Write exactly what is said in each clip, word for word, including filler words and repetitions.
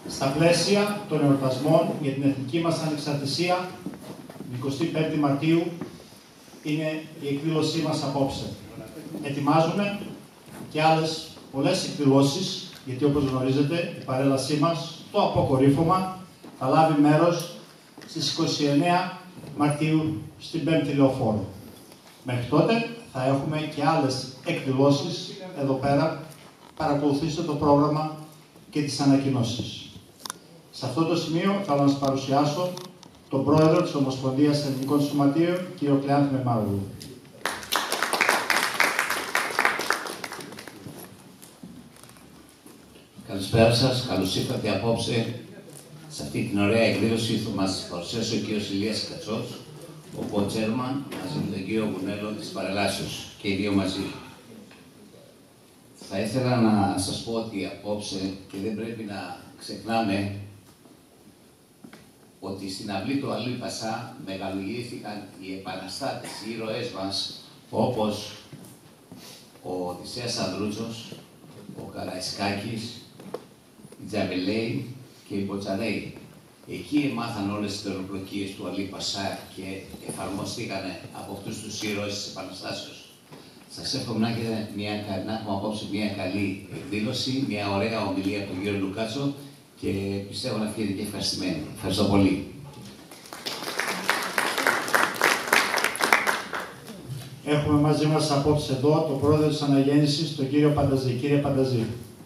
Στα πλαίσια των εορτασμών για την εθνική μας ανεξαρτησία, την εικοστή πέμπτη Μαρτίου, είναι η εκδήλωσή μας απόψε. Ετοιμάζουμε και άλλες πολλές εκδηλώσεις, γιατί όπως γνωρίζετε η παρέλασή μας, το αποκορύφωμα, θα λάβει μέρος στις είκοσι εννέα Μαρτίου στην πέμπτη Λεωφόρο. Μέχρι τότε θα έχουμε και άλλες εκδηλώσεις εδώ πέρα. Παρακολουθήστε το πρόγραμμα και τις ανακοινώσεις. Σε αυτό το σημείο θα να σας παρουσιάσω τον πρόεδρο της Ομοσπονδίας Ελληνικών Σωματείων, κύριο Κλεάνθη Μεμάρογλου. Καλησπέρα σας, καλώς ήρθατε απόψε σε αυτή την ωραία εκδήλωση που μας παρουσιάσει ο κύριος Ηλίας Κατσός, ο κο-τσέρμαν, μαζί με τον κύριο Γουνέλο της Παρελάσεως, και οι δύο μαζί. Θα ήθελα να σας πω ότι απόψε, και δεν πρέπει να ξεχνάμε, ότι στην αυλή του Αλή Πασά μεγαλουργήθηκαν οι επαναστάτες, οι ήρωές μας, όπως ο Οδυσσέας Ανδρούτσος, ο Καραϊσκάκης, οι Τζαβελέοι και οι Μποτσαρέοι. Εκεί μάθαν όλες τις τεροπλοκίες του Αλή Πασά και εφαρμοστήκανε από αυτούς τους ήρωες της Επαναστάσεως. Σας εύχομαι να έχετε μια, να έχουμε απόψε μια καλή εκδήλωση, μια ωραία ομιλία από τον κύριο Λουκάτσο και πιστεύω να φύγετε και ευχαριστημένοι. Ευχαριστώ πολύ. Έχουμε μαζί μας απόψε εδώ τον πρόεδρο της Αναγέννησης, τον κύριο Πανταζή. Κύριε Πανταζή.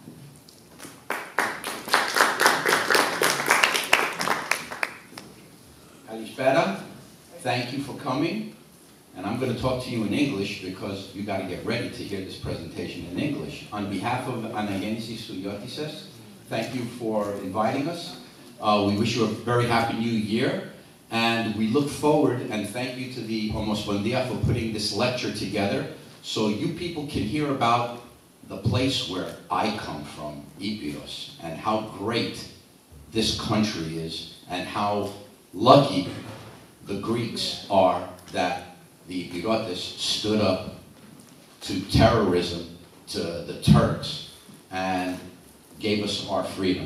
Καλησπέρα. Thank you for coming. And I'm going to talk to you in English because you got to get ready to hear this presentation in English. On behalf of Anagensis Suyotises, thank you for inviting us. Uh, we wish you a very happy new year. And we look forward and thank you to the Omospondia for putting this lecture together so you people can hear about the place where I come from, Epirus, and how great this country is and how lucky the Greeks are that the Epirotes stood up to terrorism, to the Turks, and gave us our freedom.